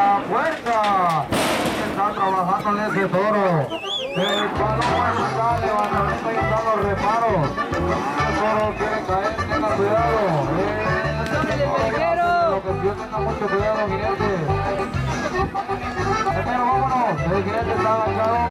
fuerza está trabajando en ese toro. El balón está levantando y están los reparos. El toro quiere caer, tenga cuidado. Lo que Dios tenga mucho cuidado, jinete. Pero vámonos, el jinete está agachado.